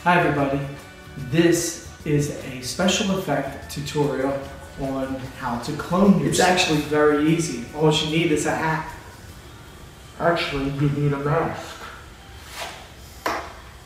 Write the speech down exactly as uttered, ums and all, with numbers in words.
Hi everybody, this is a special effect tutorial on how to clone yourself. It's actually very easy. All you need is a hat. Actually, you need a mask.